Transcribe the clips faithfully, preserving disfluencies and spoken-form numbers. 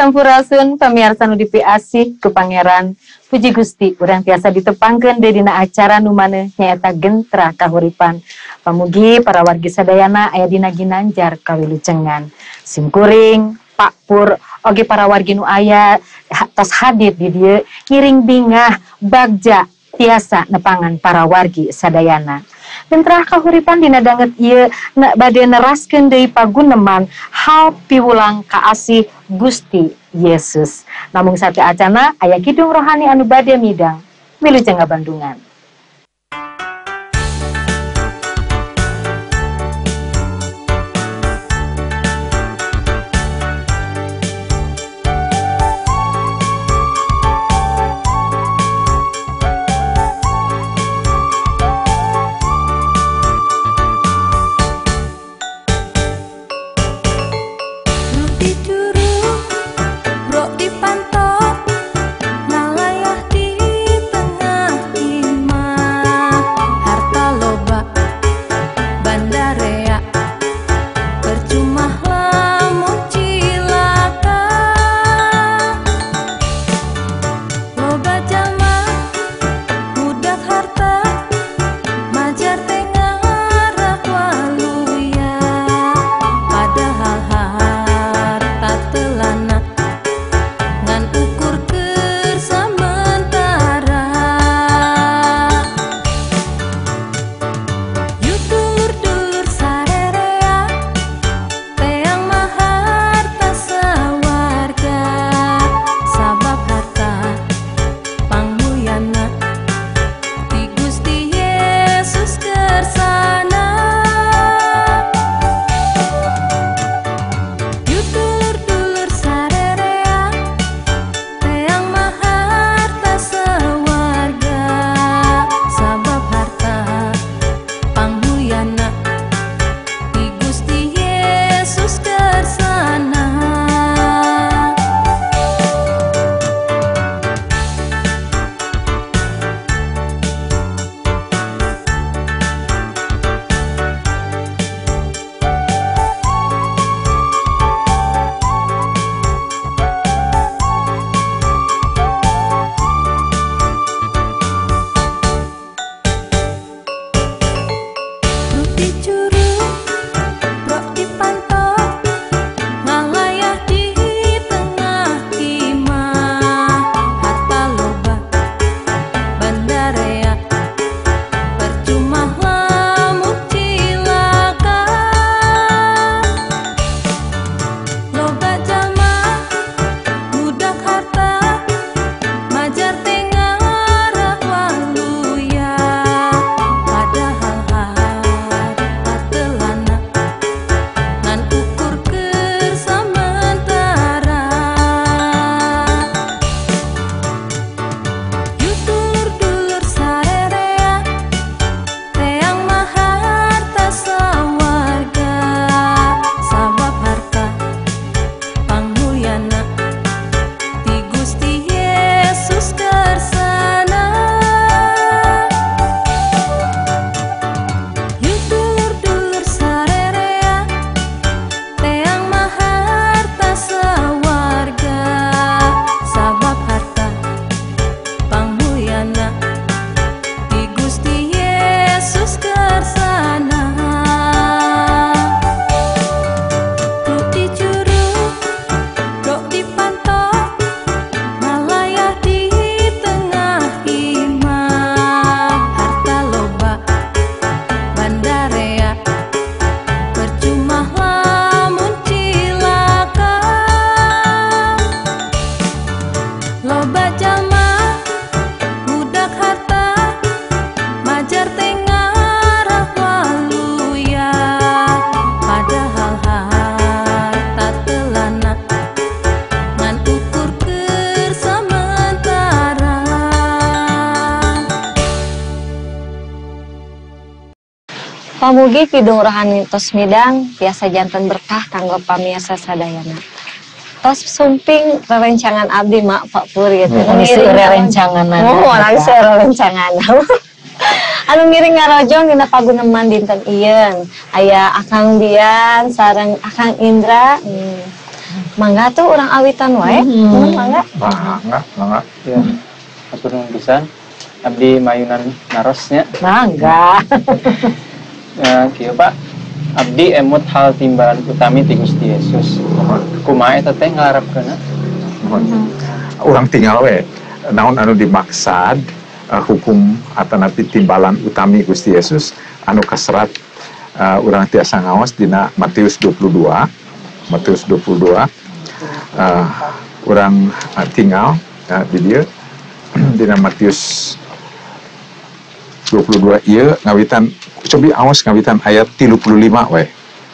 Sampurasun pamirsa nu dipiasih ku Pangeran. Puji Gusti, urang tiasa ditepangkeun deui dina acara nu maneh nyaeta Gentra Kahuripan. Pamugi para wargi sadayana aya dina ginanjar kawilujengan. Simkuring, Pak Pur, oge para wargi nu aya tos hadir di dieu ngiring bingah bagja tiasa nepangan para wargi sadayana. Gentra Kahuripan dina danget ieu bade neraskeun deui paguneman hal piwulang kaasih Gusti Yesus. Namung sate acana aya kidung rohani anu bade midang. Wilujeng Bandungan. Pamugi kidung rohani tos midang biasa janten berkah kanggo pamiasa sadayana. Tos sumping rerencangan abdi mak Pak Pur gitu. Hmm, isi rerencangan. Oh, langsung rerencangan. Anu ngiring ngarojong dina paguneman dinten ieu aya Akang Dian sareng Akang Indra. Hmm. Mangga tuh orang awitan wae. Mhm. Hmm, mangga. Mangga, mangga. Ya, atur nuhun pisan. Abdi mayunan narosnya. Mangga. Ya, kieu Pak. Abdi emut hal timbalan utami ti Gusti Yesus. Kumaha eta teh ngalarapkeunna? Orang tinggal we naon anu dimaksad uh, hukum atanapi timbalan utami Gusti Yesus anu kaserat uh, urang tiasa ngaos dina Matius dua puluh dua Matius dua puluh dua uh, urang uh, tinggal uh, di dieu dina Matius dua puluh dua ieu ngawitan cobi aos ngawitan ayat tilu puluh lima we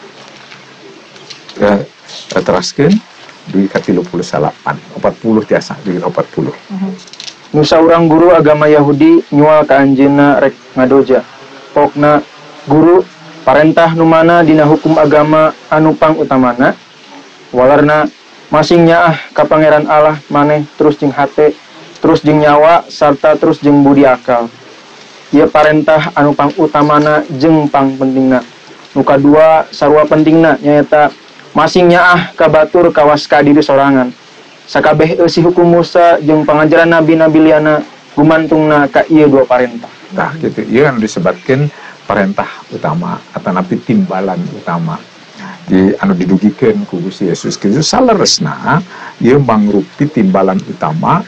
uh, uh, teraskeun duit ka tilu puluh salapan empat puluh tiasa duit empat puluh. Nu saurang guru agama Yahudi nyual ka anjeunna rek ngadoja. Pokna guru parentah nu mana dina hukum agama anu pang utamana walarna masing nyaah ka pangeran Allah maneh terus jeung hate terus jeung nyawa sarta terus jeung budi akal. Ieu parentah anu pang utamana jeung pang pentingna. Nu kadua sarua pentingna nyaeta masing nyaah ka batur kawas ka diri sorangan. Sakabeh eusi hukum Musa jeung pangajaran nabi-nabi liana gumantungna ka ieu dua parentah. Nah, gitu. Ieu anu disebutkeun parentah utama atanapi timbalan utama. Di anu didugikeun ku Gusti Yesus Kristus saleresna ieu mangrupi timbalan utama,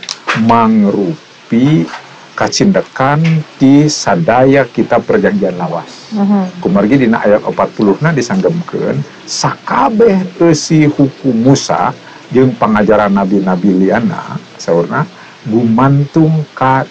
mangrupi kacindekan di sadaya kitab perjanjian lawas. Mhm. Kumargi dina ayat empat puluh na disanggemkeun sakabeh eusi hukum Musa jeung pangajaran nabi-nabi liana saurna gumantung ka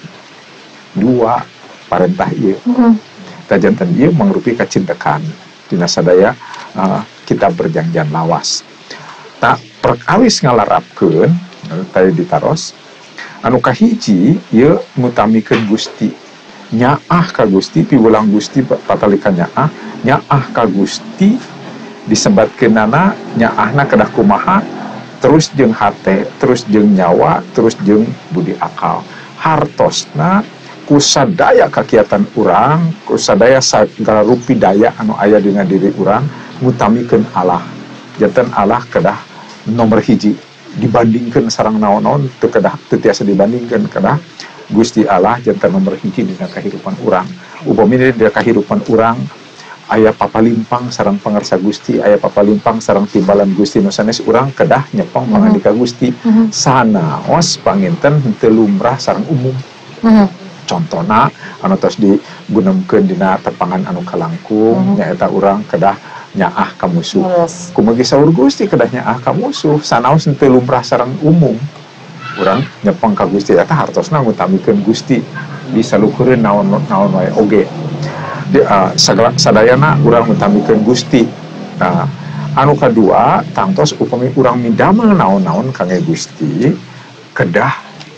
dua parentah ieu. Mhm. Tajanten ieu mangrupi kacindekan dina sadaya uh, kitab perjanjian lawas. Tak perkawis ngalarapkeun tadi ditaros anu kahiji ieu ngutamikeun Gusti nyaah ka Gusti piwulang Gusti patalika nyaah nyaah ka Gusti disebatkeunana nyaahna kedah kumaha terus jeung hate terus jeung nyawa terus jeung budi akal hartosna kusadaya kakiatan urang kusadaya sagala rupi daya anu aya dina diri urang ngutamikeun Allah janten Allah kedah nomor hiji dibandingkan sarang naon-naon teu kedah teu tiasa dibandingkan kedah Gusti Allah janten nomor hiji dina kahirupan urang upami dina kahirupan urang aya papalimpang sareng pangarsa Gusti aya papalimpang sareng timbalan Gusti nu sanes urang kedah nyepong Mhm. pangandika Gusti Mhm. sanaos panginten henteu lumrah sareng umum. Mhm. Contona anu tos digunemkeun dina tepangan anu kalangkung Mhm. nyaeta urang kedah nyaah ka musuh. Terus. Kumagi saur Gusti kedah nyaah ka musuh sanaos henteu lumrah sareng umum. Urang nyepeng ka Gusti eta hartosna ngutamikeun Gusti bisa luhureun naon-naon wae oge. Di, uh, sagala sadayana urang ngutamikeun Gusti. Nah, anu kadua tangtos upami urang midamel naon-naon kangge Gusti kedah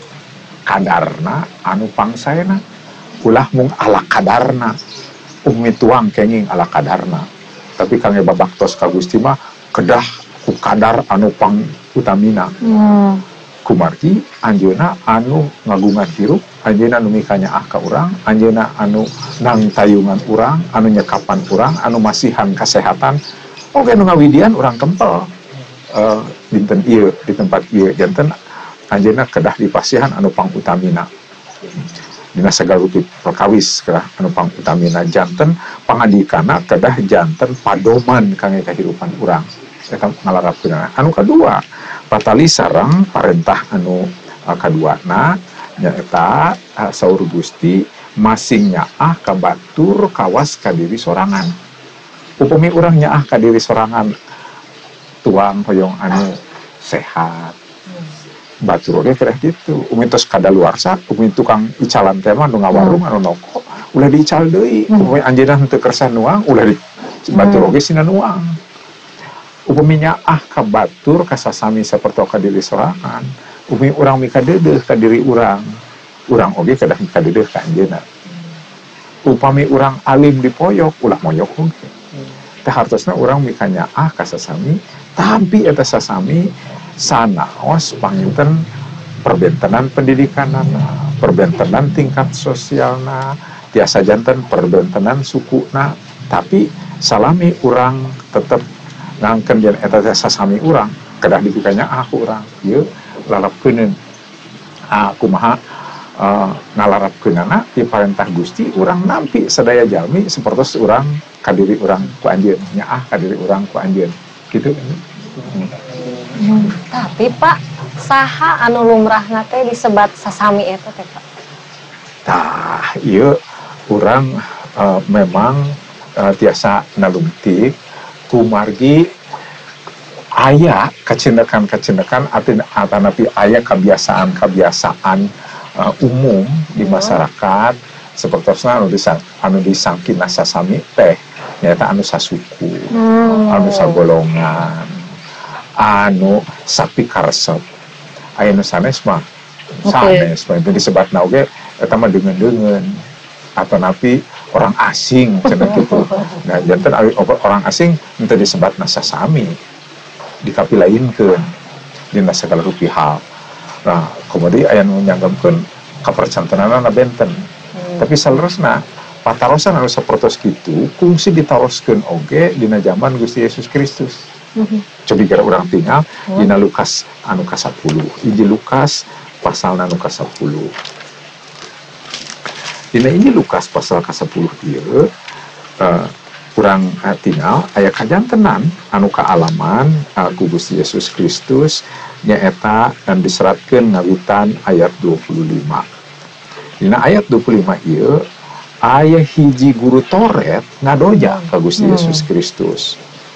kadarna anu pangsaena ulah mung ala kadarna umi tuang kenging ala kadarna tapi kangge babaktos ka Gusti mah kedah ku kadar anu pang utamina Hmm. kumargi anjeuna anu ngagungan hirup anjeuna anu mikanya ah ka urang anjeuna anu nang tayungan urang anu nyekapan urang anu masihan kesehatan oke nu ngawidian urang kempel uh, dinten ieu di tempat ieu janten anjeuna kedah dipasihan anu pang utamina dina sagala rupi perkawis kedah anu pang utamina janten pangadikana kedah janten padoman kangge kahirupan urang eta ngalarapkeun anu kadua patali sareng parentah anu uh, kaduana nyaeta uh, saur Gusti masing nyaah ka batur kawas ka diri sorangan upami urang nyaah ka diri sorangan tuang hoyong anu sehat batur oge kereh gitu umi tos kadaluarsa umi tukang icalan teh mah nu ngawarung anu noko ulah diical deui umi anjeunna henteu kersa nuang ulah di batur oge sina nuang upami nyaah ka batur ka sasami saperto ka diri sorangan upami urang mika deudeuh ka diri urang urang oge kedah mika deudeuh ka anjeunna upami urang alim dipoyok ulah moyok oge teh hartosna urang mika nyaah ka sasami tapi eta sasami sanaos panginten perbentenan pendidikanana perbentenan tingkat sosialna tiasa janten perbentenan sukuna tapi salami urang tetep ngangkeun yen eta sasami urang kedah dipikanya aku orang ieu lalapkeun ah kumaha uh, ngalarapkeun anak di parentah Gusti urang nampi sadaya jalmi sapertos urang kadiri urang ku anjeun nyaah kadiri urang ku anjeun gitu. Hmm. Hmm. Tapi Pak, saha anu lumrahna teh disebat sasami eta teh Pak? Tah, ieu urang uh, memang uh, tiasa nalungtik kumargi aya kacendekan-kacendekan atanapi aya kebiasaan-kebiasaan uh, umum di masyarakat sepertosna anu disang anu disangkina sasami teh nyata anu sasuku, hmm. anu sagolongan, anu sapikaresep. Aya nu sanes mah sanes mah itu disebatna oge eta mah deungeun-deungeun atau napi orang asing cenah kitu. Nah, janten orang asing teu disebatna sasami. Dikapilainkeun dina segala rupiah. Nah, kemudian aya nu nyanggemkeun kapercantenanna benten. Hmm. Tapi salerosna patarosan anu sapertos kitu kungsi ditaroskeun oge dina zaman Gusti Yesus Kristus. Hmm. Cobi gara urang tinggal hmm. dina Lukas anu ka sepuluh. Injil Lukas pasal anu ka sepuluh. Dina Injil Lukas pasal ka sepuluh ieu uh, kurang uh, tinggal aya kajantenan anu kaalaman uh, ku Gusti Yesus Kristus nyaeta dan diseratkeun ngawitan ayat dua puluh lima. Dina ayat dua puluh lima ieu aya hiji guru Toret ngadoja ka Gusti hmm. Yesus Kristus.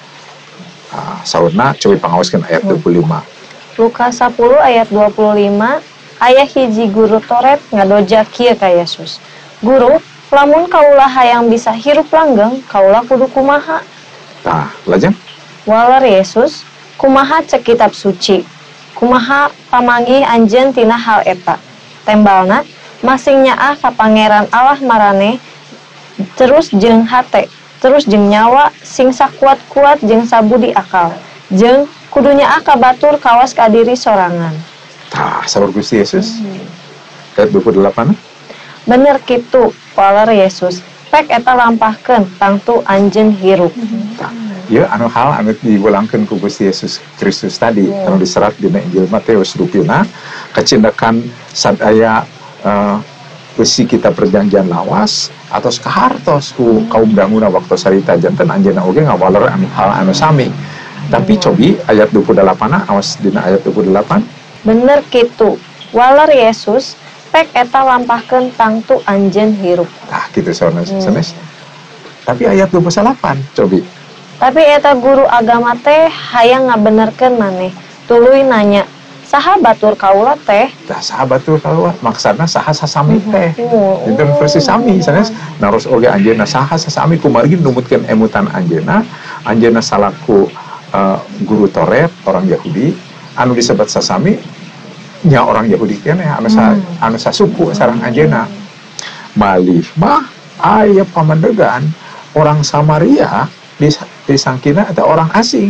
Uh, saurna coba pangaoskeun ayat dua puluh lima. Lukas sepuluh ayat dua puluh lima aya hiji guru Toret ngadoja kieu ka Yesus. Guru, lamun kaulah hayang bisa hirup langgeng, kaulah kudu kumaha? Tah, lajeng? Walar Yesus, kumaha cek kitab suci? Kumaha pamanggih anjeun tina hal eta? Tembalna, masing nyaah ka Pangeran Allah marane, terus jeung hate, terus jeung nyawa, sing sakuat-kuat jeung sabudi akal, jeung kudu nyaah ka batur kawas ka diri sorangan. Tah, saur Gusti Yesus. Hmm. Ayat dua puluh delapan. Bener kitu, walar Yesus, pek eta lampahkeun tangtu anjeun hirup. Nah, ieu anu hal anu diulangkeun ku Gusti Yesus Kristus tadi, yeah. anu diserat dina Injil Matius dupina, kacendekan sadaya uh, besi kita perjanjian lawas atos kahartos ku kaum danguna waktu sarita janten anjeunna oge ngawaler anu hal anu sami. Tapi yeah. cobi ayat dua puluh delapan awas dina ayat dua puluh delapan. Bener kitu, walar Yesus pek eta lampahkeun tangtu anjeun hirup. Nah, gitu sanes hmm. sanes. Tapi ayat dua puluh delapan cobi. Tapi eta guru agama teh hayang ngabenerkeun maneh. Tuluy nanya, saha batur kaula teh? Tah saha batur kaula maksudna saha sasami teh. Oh, itu versi sami sanes. Naros oge anjeunna saha sasami kumargi numutkeun emutan anjeunna. Anjeunna salaku uh, guru Toret orang Yahudi anu disebut sasami nya orang Yahudi kene anu sa, hmm. anu sasuku sareng anjeunna. Malih mah aya pamandegan orang Samaria disangkina eta orang asing.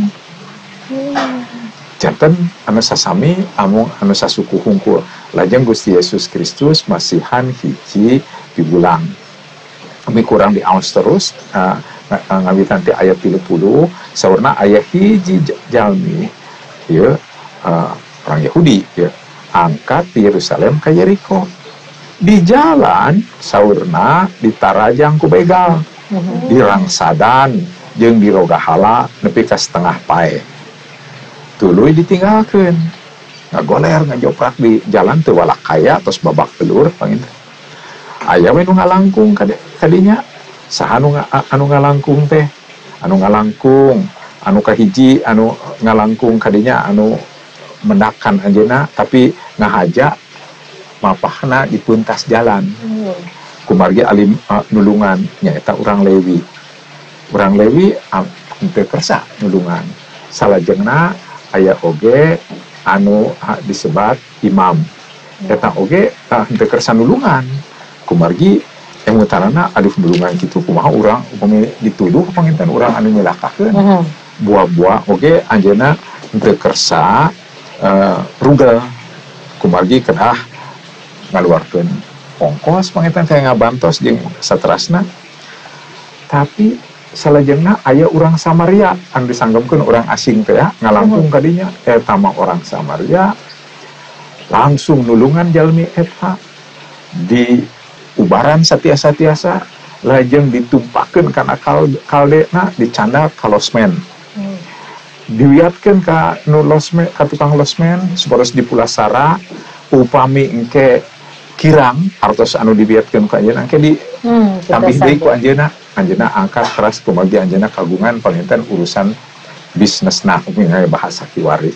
Hmm. Janten anu sasami amung anu sasuku hungkul. Lajeng Gusti Yesus Kristus masihan hiji pibulang. Kami kurang diaos terus uh, ngawitan ti ayat tilu puluh saurna aya hiji jalmi ieu uh, orang Yahudi ya angkat di Yerusalem ke Yeriko. Di jalan saurna ditarajang ku begal, mm-hmm. dirangsadan jeung dirogahala nepi ka setengah pae. Tuluy ditinggalkeun. Ngagoler ngajoprak di jalan teu walak kaya tos babak pelur panginten. Aya we nu ngalangkung kadinya. Saha anu anu ngalangkung teh? Anu ngalangkung, anu kahiji anu ngalangkung kadinya anu mendakan anjeunna tapi ngahaja mapahna di puntas jalan. Hmm. Kumargi alim uh, nulungan nyaeta urang Lewi. Urang Lewi henteu uh, kersa nulungan. Salajengna aya oge anu uh, disebat imam. Eta oge henteu uh, kersa nulungan. Kumargi emutanana aduh nulungan kitu kumaha urang upami dituduh panginten urang anu nyelakakeun. Hmm. Buah-buah oge anjeunna henteu kersa Uh, rugel kumargi kedah ngaluarkeun ongkos pangetan kayak ngabantos jeung saterasna. Tapi salajengna aya orang Samaria anu disanggupkeun orang asing teh ya ngalangkung kadinya eta mah orang Samaria langsung nulungan jalmi eta di ubaran satiasa-tiasa lajeng ditumpakeun kana kaldena dicanda ka losmen hmm. diwiatkeun ka nu losmen ka tukang losmen supados dipulasara upami engke kirang artos anu dibiatkeun ka anjeunna engke di hmm, tambih deui ku anjeunna anjeunna angkat keras kumagi anjeunna kagungan panginten urusan bisnesna upami bahasa kiwari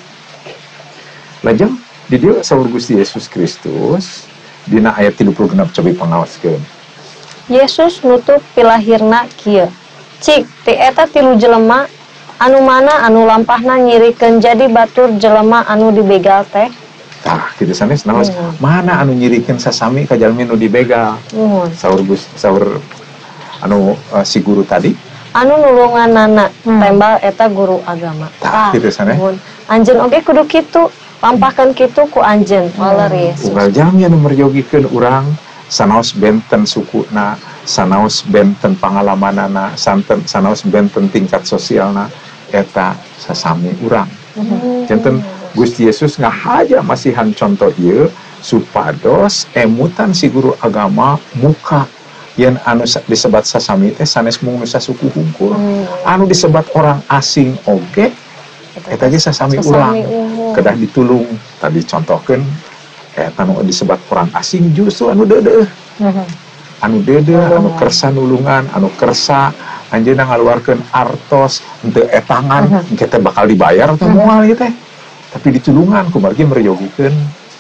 lajeng di dieu saur Gusti Yesus Kristus dina ayat tilu puluh genep cobi pangaoskeun Yesus nutup pilahirna kieu cik ti eta tilu jelema anu mana anu lampahna nyirikeun jadi batur jelema anu dibegal teh tah kitu sanes naos hmm. mana anu nyirikeun sasami ka jalmi nu dibegal hmm. saur Gus saur anu uh, si guru tadi anu nulunganana hmm. tembal eta guru agama tah kitu sanes anjeun oge kudu kitu lampahkan kitu ku anjeun waler Yesus. Unggal jami anu merjogikeun urang sanaos benten sukuna, sanaos benten pangalamanana, santen sanaos benten tingkat sosialna eta sasami urang. Hmm. Janten Gusti Yesus ngahaja masihan contoh ieu supados emutan si guru agama muka yen anu disebat sasami teh sanes mung nu sasuku hungkul. Hmm. Anu disebat orang asing oge eta ge sasami urang kedah ditulung tadi contohkeun eta anu disebat orang asing justru anu deudeuh uh-huh. anu deudeuh anu kersa nulungan anu kersa anjeunna ngaluarkeun artos henteu etangan uh-huh. kita bakal dibayar teh moal ieu teh tapi ditulungan kumargi merjogikeun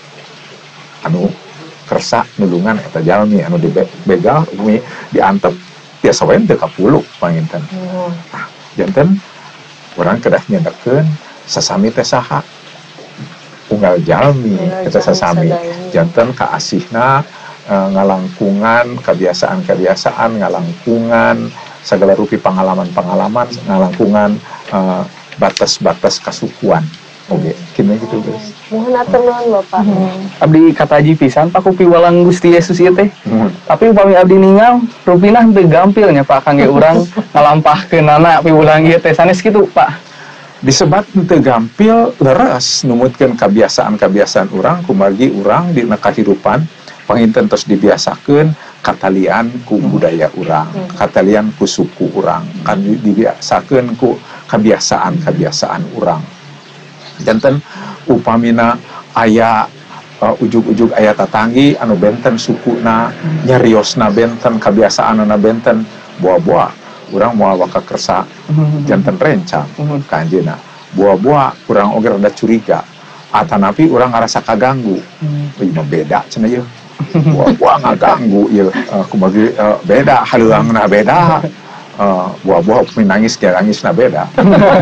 anu kersa nulungan eta jalmi anu dibegal umi diantep tiasa wae teu kapuluh panginten uh-huh. nah janten orang kedah nyandakeun sasami teh saha unggal jalmi eta sasami janten kaasihna e, ngalangkungan kebiasaan-kebiasaan ngalangkungan segala rupi pengalaman-pengalaman ngalangkungan e, batas-batas kasukuan oke kini gitu guys mohon atur nuhun Bapak hmm. abdi kataji pisan Pak ku piwalang Gusti Yesus ieu teh hmm. tapi upami abdi ningal rupina teu gampil nya Pak kangge urang ngalampahkeunana piwulang ieu teh sanes kitu Pak disebat teu gampil leres numutkeun kebiasaan-kebiasaan urang kumargi urang dina kahirupan panginten tos dibiasakeun katalian ku budaya urang katalian ku suku urang kan dibiasakeun ku kebiasaan-kebiasaan urang janten upamina aya uh, ujug-ujug aya tatanggi anu benten sukuna nyariosna benten kebiasaanna benten buah-buah urang moal waka kersa janten rencang ka anjeunna buah-buah urang oge rada curiga atanapi urang ngarasa kaganggu ieu mah beda cenah ieu buah-buah ngaganggu ieu uh, kumaha uh, beda haleuangna beda uh, buah-buah upami nangis ge nangisna beda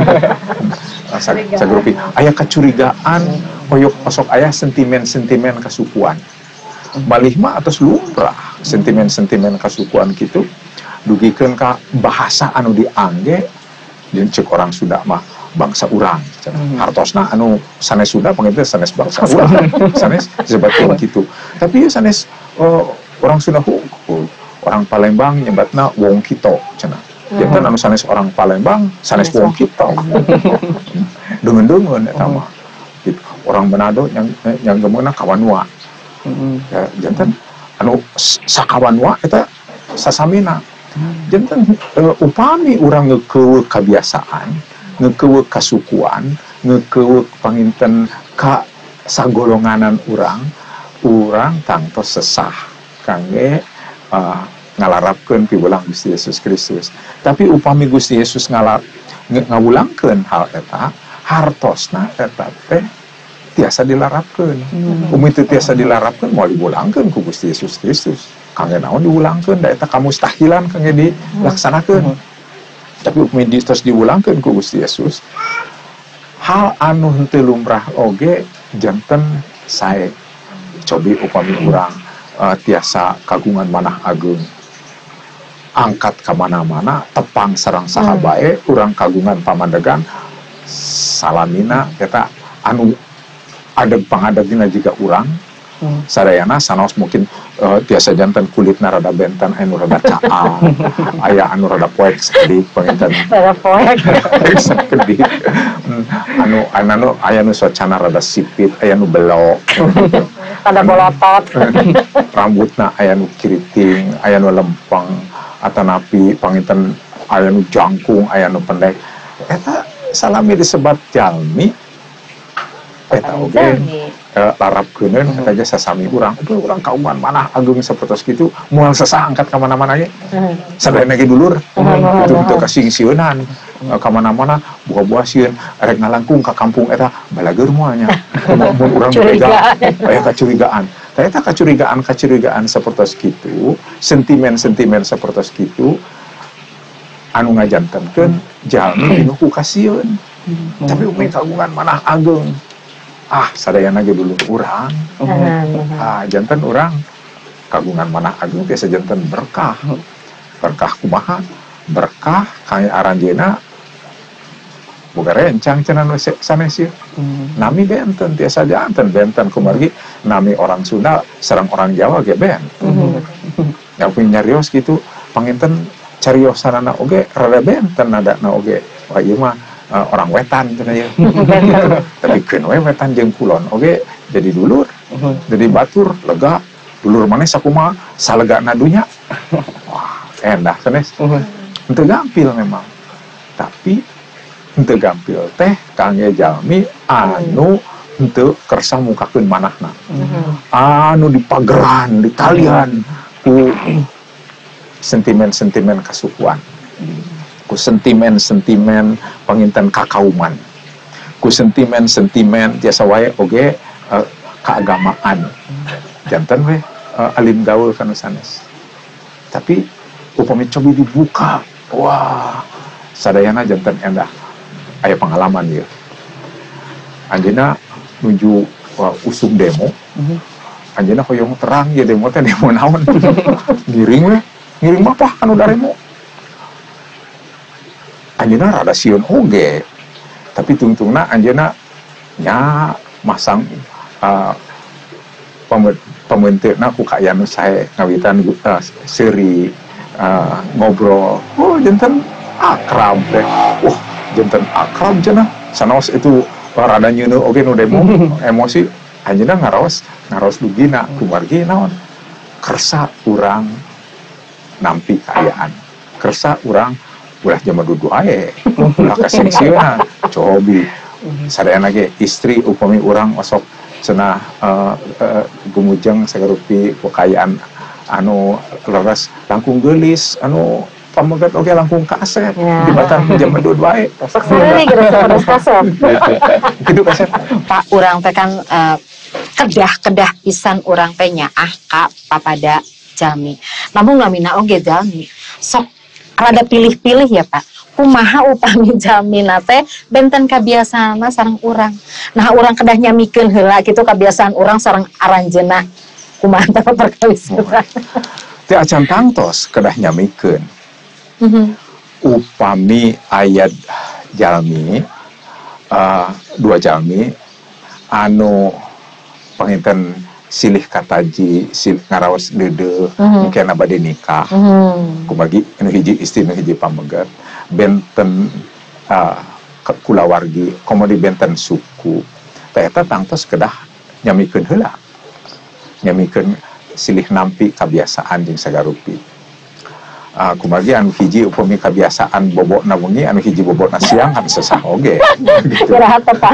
sagrupi aya kacurigaan oyok osok aya sentimen-sentimen kasukuan balih mah atos lumrah sentimen-sentimen kasukuan kitu dugikeun ka bahasa anu diangge jeung ceuk orang Sunda mah bangsa urang hmm. hartosna anu sanes Sunda panggil sanes bangsa urang sanes disebutkeun kitu tapi ieu sanes uh, orang Sunda hungkul orang Palembang nyebatna wong kito cenah janten anu sanes orang Palembang sanes wong kito deungeun-deungeun eta mah gitu orang Manado yang yang geumna kawanwa ya janten anu sakawanwa eta sasamina janten uh, upami urang ngekeuweuk kebiasaan ngekeuweuk kasukuan ngekeuweuk panginten ka sagolonganan urang urang tangtos sesah kangge uh, ngalarapkeun piwulang Gusti Yesus Kristus tapi upami Gusti Yesus ngalar ngawulangkeun hal eta hartosna eta teh tiasa dilarapkeun hmm. umi teu tiasa dilarapkeun moal diwulangkeun ku Gusti Yesus Kristus kangge naon diwulangkeun da eta kamustahilan kangge dilaksanakeun hmm. tapi upami di, terus diwulangkeun ku Gusti Yesus hal anu henteu lumrah oge janten sae cobi upami urang uh, tiasa kagungan manah agung angkat ka mana-mana tepang sareng saha bae hmm. urang kagungan pamandegan salamina eta anu adeg pangadegna juga urang Hmm. Sadayana sanos mungkin uh, tiasa jantan kulitna rada bentan anu rada caang aya anu rada poek sakedik panginten Rada poek. sakedik Hmm, anu anu aya nu socana rada sipit aya nu belok Rada bolotot. rambutna aya nu kiriting aya nu lempeng atanapi panginten aya nu jangkung aya nu pendek eta salami disebat jalmi eta oge uh, larapkeuneun eta ge sasami urang itu urang kauman manah agung sapertos kitu moal sasa angkat ka mana-mana ge sadayana ge dulur itu itu kasingsieunan ka mana-mana buah-buah sieun rek ngalangkung ka kampung eta balageur moalnya mun urang beda aya kacurigaan tah eta kacurigaan-kacurigaan sapertos kitu sentimen-sentimen sapertos kitu anu ngajantenkeun jalmi pinuh ku kasieun tapi upami kagungan manah agung ah sadayana ge dulu urang ah janten urang kagungan manah agung tiasa janten berkah berkah kumaha berkah kaya aranjeuna boga rencang cenah sanes ieu nami benten tiasa janten benten kumargi nami orang Sunda sareng orang Jawa ge ben yang punya nyarios gitu panginten cariosanana oge rada benten nadana oge wah ieu mah uh, orang wetan cenah ieu tapi keun we wetan jeung kulon oge jadi dulur jadi batur lega dulur maneh sakumaha salegana dunya wah endah sanes henteu gampil memang tapi henteu gampil teh kangge jalmi anu henteu kersa mukakeun manahna anu dipageran ditalian ku sentimen-sentimen kasukuan ku sentimen-sentimen panginten kakauman ku sentimen-sentimen tiasa wae oge uh, keagamaan janten we uh, alim gaul kana sanes tapi upami cobi dibuka wah sadayana janten endah aya pengalaman ieu anjeunna nuju uh, usum demo anjeunna hoyong terang ya demo teh demo naon giring we ngiring mapah anu daremo anjeunna rada sieun oge tapi tungtungna anjeunna nya masang uh, pamenteuna ku ka anu sae ngawitan uh, seuri uh, ngobrol oh janten akrab teh wah janten akrab cenah sanos itu uh, rada nyeuneu oge nu demo emosi anjeunna ngaraos ngaraos dugina kumargi naon kersa urang nampi kaayaan kersa urang ulah jama dudu ae ulah kasingsieunan cobi sadayana ge istri upami urang osok cenah uh, uh, gumujeng sagarupi kekayaan anu leres langkung geulis anu pamegat oge langkung kaset ya. Di batan jama dudu ae Sok sare gitu pada kaset. kitu kaset Pak urang teh kan uh, kedah-kedah pisan urang teh nyaah ka papada jalmi. Namun lamina oge jalmi sok rada pilih-pilih ya Pak. Kumaha upami jalmi teh benten kabiasaana sareng urang. Nah urang kedah nyamikeun heula kitu kabiasaan urang sareng aranjeunna. Kumaha teh perkawis urang. teh acan tangtos kedah nyamikeun. Mhm. Upami ayat jalmi uh, dua jalmi anu panginten silih kataji silih ngaraos deudeuh Mhm. mungkin bade nikah Mhm. kumagi anu hiji istri anu hiji pamegat benten uh, kulawargi komodi benten suku teh eta tangtos kedah nyamikeun heula nyamikeun silih nampi kabiasaan jeung sagarupi uh, kumagi anu hiji upami kabiasaan bobokna wengi anu hiji bobokna siang kan sesah oge gitu. Kiraha tepan.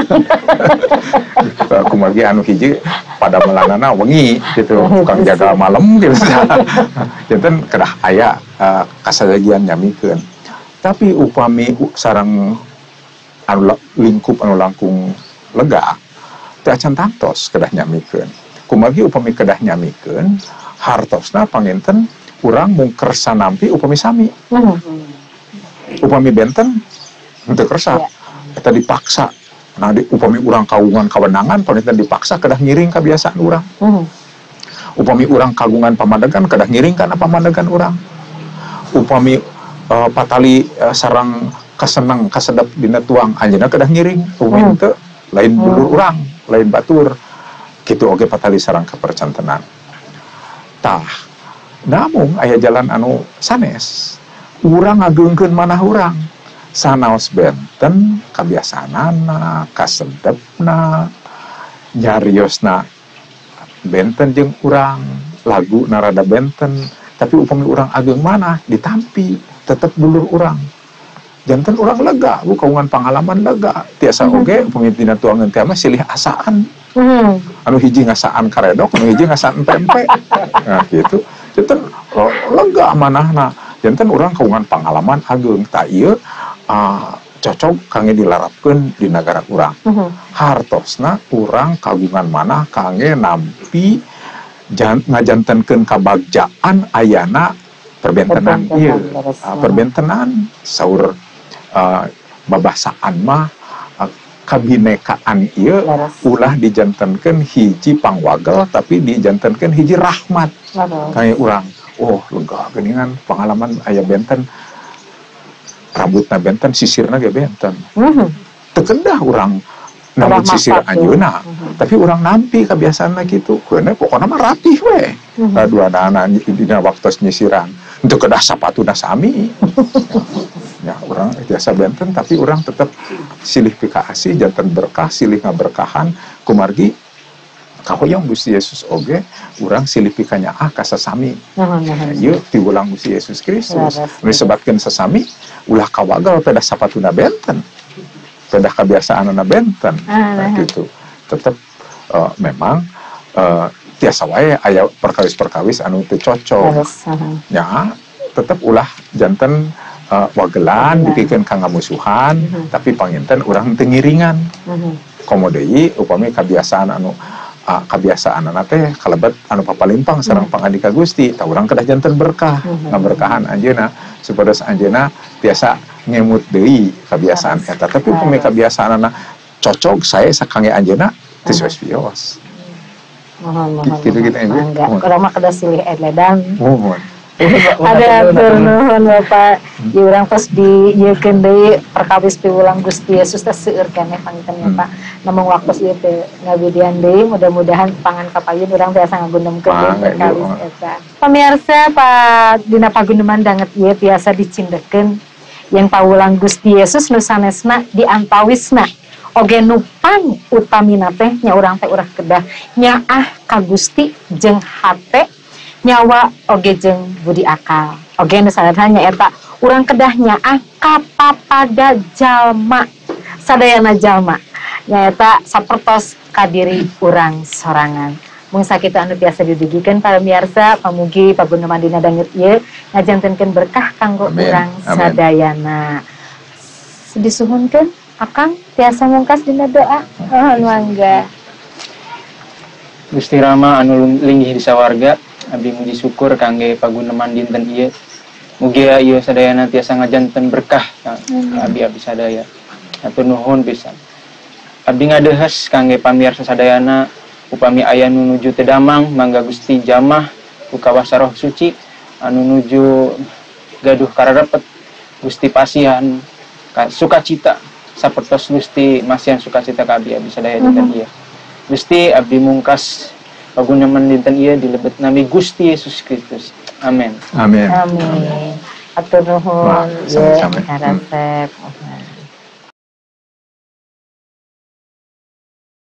Uh, kumagi anu hiji pada melanana wengi gitu tukang jaga malam gitu janten kedah aya uh, kasadagian nyamikeun tapi upami sareng anu lingkup anu langkung lega teu acan tangtos kedah nyamikeun kumagi upami kedah nyamikeun hartosna panginten urang mung kersa nampi upami sami Mhm. upami benten henteu kersa Ya. eta dipaksa nah di, upami urang kagungan kawenangan panginten dipaksa kedah ngiring kabiasaan urang Mhm. upami urang kagungan pamandegan kedah ngiring kana pamandegan urang upami uh, patali uh, sarang kaseneng kasedep dina tuang anjeunna kedah ngiring upami Hmm. henteu lain dulur urang lain batur Kitu oge patali sareng kapercantenan. Tah, namun aya jalan anu sanes. Urang ngageungkeun manah urang. Sanaos benten kabiasaanana, kasedepna, nyariosna benten jeung urang, lagu narada benten, tapi upami urang ageung manah ditampi tetep dulur urang. Janten urang lega, bu kaungan pengalaman lega. Tiasa oge upami dina tuangeun teh mah silih asaan. Hmm. Anu hiji ngasaan karedok, anu hiji ngasaan tempe. Nah gitu. Janten lega manahna. Janten urang kaungan pengalaman ageung ta ieu uh, cocok kangge dilarapkeun di negara urang. Uh-huh. Hartosna urang kagungan manah kangge nampi jan, ngajantenkeun kabagjaan ayana perbentenan ieu. Uh, perbentenan saur uh, babasaan mah uh, kabinekaan ieu ulah dijantenkeun hiji pangwagel tapi dijantenkeun hiji rahmat. Uh-huh. Kangge urang. Oh, lega geuningan pengalaman aya benten. Rambutna benten, sisirna ge benten. Mm-hmm. Teu kedah urang namun sisir anjeunna, mm-hmm. tapi urang nampi kabiasaanna kitu. Keuna pokona mah rapih we. Mm-hmm. Duanana dina waktos nyisiran. Teu kedah sapatuna sami. Ya, urang biasa benten tapi urang tetep silih pikaasih janten berkah, silih ngaberkahan kumargi kahoyong Gusti Yesus oge urang silih pikanyaah ka sasami. Ieu piulang Gusti Yesus Kristus. Nu disebatkeun sasami ulah kawagal pedah sapatuna benten. Pedah kabiasaanna benten. Nah, gitu. Tetep uh, memang uh, tiasa wae aya perkawis-perkawis anu teu cocok. Ya, tetep ulah janten uh, wagelan dipikeun ka ngamusuhan, tapi panginten urang teu ngiringan. Komo deui upami kabiasaan anu Uh, kebiasaan anak teh kalebet anu papalimpang sareng hmm. pangandika Gusti tah urang kedah janten berkah hmm. ngaberkahan anjeunna supados anjeunna tiasa ngemut deui kebiasaan eta tapi upami kebiasaanna cocok saya sakange anjeunna teu wios. Mohon mohon. Gitu-gitu aja. Urang mah kedah silih edan. Mohon. Ada atur nuhun Bapak ieu urang tos diekeun deui perkawis piulang Gusti Yesus teh seueur keneh panginten ya Pak. Namun waktu ieu teh ngabidian deui mudah-mudahan pangan kapayun urang tiasa ngagundomkeun perkawis eta. Pamirsa Pak dina pagunduman danget ieu tiasa dicindekeun yen pawulang Gusti Yesus nu sanesna diantawisna oge nupan utamina teh nya urang teh urang kedah nyaah ka Gusti jeung hate nyawa oge jeung budi akal. Oge nu sanesna nyaeta urang kedah nyaah kapapada jalma sadayana jalma nyaeta sapertos kadiri urang sorangan. Mung sakitu anu tiasa didugikeun para miyarsa pamugi pagunduman dina dangeut ieu ngajantenkeun berkah kanggo urang sadayana. Disuhunkeun Akang tiasa mungkas dina doa. Oh mangga. Gusti Rama anu linggih di sawarga abdi muji syukur kangge paguneman dinten ieu. Mugi ieu sadayana tiasa ngajanten berkah ka abdi-abdi sadaya. Atur nuhun pisan. Abdi ngadehes kangge pamirsa sadayana upami aya nu nuju teu damang mangga Gusti jamah ku kawasa Roh Suci anu nuju gaduh kararepet Gusti pasihan ka sukacita sapertos Gusti masihan sukacita ka abdi-abdi sadaya dinten ieu. Gusti abdi mungkas paguneman dinten ieu dilebet nami Gusti Yesus Kristus. Amin. Amin. Amin. Atur nuhun. Ya, resep.